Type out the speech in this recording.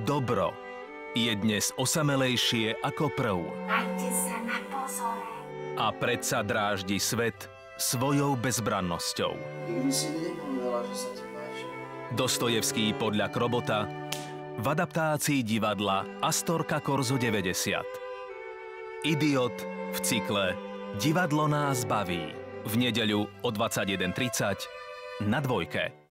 Dobro je dnes osamelejšie ako prv. Majte sa na pozore. A predsa dráždi svet svojou bezbrannosťou. Nikdy si mi nepovedala, že sa ti páči. Dostojevský podľa Krobota v adaptácii divadla Astorka Korzo 90. Idiot v cykle Divadlo nás baví. V nedeľu o 21:30 na Dvojke.